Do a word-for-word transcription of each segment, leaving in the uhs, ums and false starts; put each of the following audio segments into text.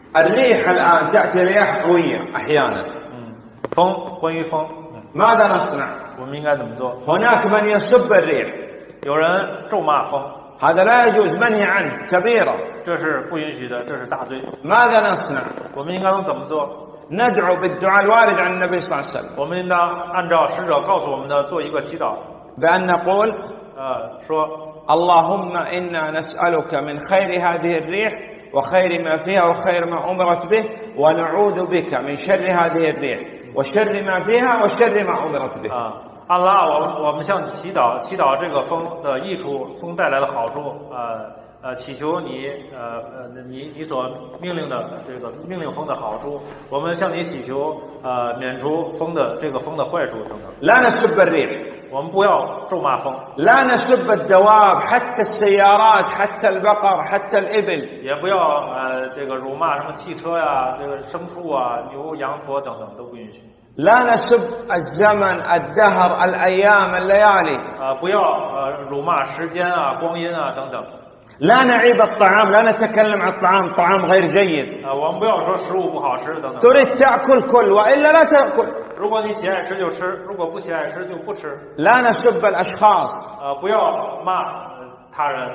الريح الآن تأتي رياح قوية أحيانا. 嗯，风，关于风， ماذا نصنع؟ 我们应该怎么做？ هناك من يسب الريح. 有人咒骂风， هذا لا يجوز، منهي عنه، كبيرة. 这是不允许的，这是大罪。 ماذا نصنع؟ 我们应该怎么做？ ندعو بالدعاء الوارد عن النبي صلى الله عليه وسلم. 我们应当按照使者告诉我们的做一个祈祷， بأن نقول 呃，说 اللهم إنا نسألك من خير هذه الريح وخير ما فيها وخير ما أمرت به، ونعوذ بك من شر هذه الريح وشر ما فيها وشر ما أمرت به. 啊，安拉，我我们向你祈祷，祈祷这个风的益处，风带来的好处，呃呃，祈求你，呃呃，你你所命令的这个命令风的好处，我们向你祈求，呃，免除风的这个风的坏处等等。 لا نسب الريح. 我们不要咒骂风， لا نسب الدواب حتى السيارات حتى البقر حتى الإبل. 也不要呃这个辱骂什么汽车呀、这个牲畜啊、牛羊驼等等都不允许。 لا نسب الزمن الدهر الأيام الليالي. 啊，不要呃辱骂时间啊、光阴啊等等。 لا نعيب الطعام، لا نتكلم عن الطعام، طعام غير جيد. 啊，我们不要说食物不好吃等等。 تريد تأكل كل وإلا لا تأكل. 如果你喜爱吃就吃，如果不喜爱吃就不吃。 لا نسب الأشخاص. 呃，不要骂呃他人。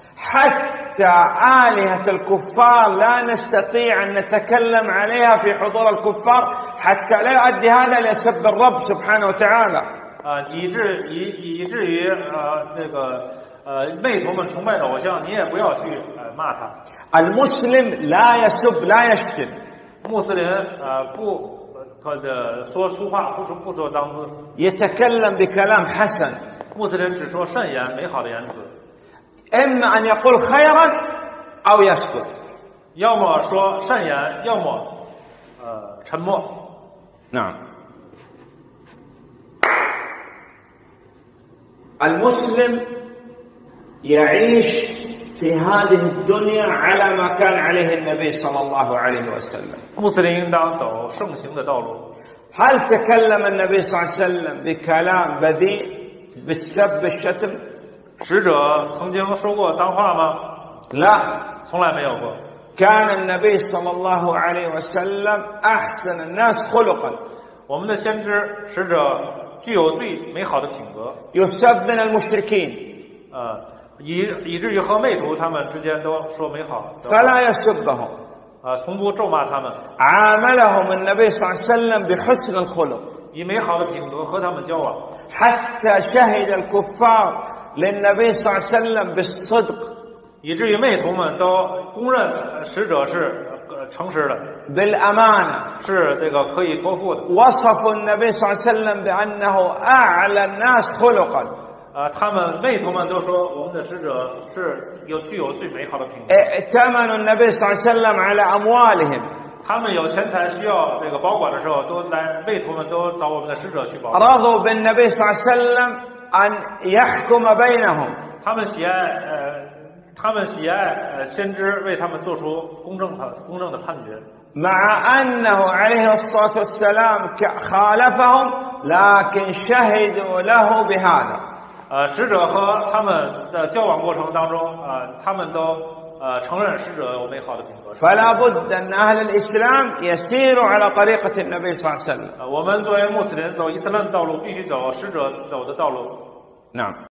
حتى آلهة الكفار لا نستطيع أن نتكلم عليها في حضور الكفار حتى لا يؤدي هذا إلى سب الرب سبحانه وتعالى. 啊，以至以以至于呃这个呃魅徒们崇拜的偶像，你也不要去呃骂他。 المسلم لا يسب لا يشتم. 穆斯林呃不或者说粗话，不说不说脏字。 يتكلم بكلام حسن. 穆斯林只说善言、美好的言辞。 إما أن يقول خيرا أو يسكت. 要么说善言，要么呃沉默。 نعم. المسلم يعيش في هذه الدنيا على ما كان عليه النبي صلى الله عليه وسلم. 穆斯林应当走圣行的道路。 هل تكلم النبي صلى الله عليه وسلم بكلام بذيء بالسب بالشتم؟ 使者曾经说过脏话吗？ لا. 从来没有过。 كان النبي صلى الله عليه وسلم أحسن الناس خلقا. 我们的先知使者具有最美好的品格。 يسب من المشركين. 呃，以以至于和魅徒他们之间都说美好的话。 فلا يسبهم. 呃，从不咒骂他们。 عاملهم النبي صلى الله عليه وسلم بحسن الخلق. 以美好的品格和他们交往。 حتى شهد الكفار للنبي صلى الله عليه وسلم بالصدق. 以至于魅徒们都公认使者是呃诚实的， بالأمانة. 是这个可以托付的。 وصفوا النبي صلى الله عليه وسلم بأنه أعلى الناس خلقا. 啊、呃，他们魅徒们都说我们的使者是有具有最美好的品格。 ائتمنوا النبي صلى الله عليه وسلم على أموالهم. 他们有钱财需要这个保管的时候，都来魅徒们都找我们的使者去保管。 رضوا بالنبي صلى الله عليه وسلم أن يحكم بينهم. 他们喜爱呃，他们喜爱呃先知为他们做出公正的公正的判决。 مع أنه عليه الصلاة والسلام خالفهم لكن شهدوا له بهذا. 呃，使者和他们的交往过程当中，呃，他们都呃承认使者有美好的品格。 فلا بد أن أهل الإسلام يسيروا على طريقة النبي صلى الله عليه وسلم. 呃，我们作为穆斯林走伊斯兰的道路，必须走使者走的道路。 نعم.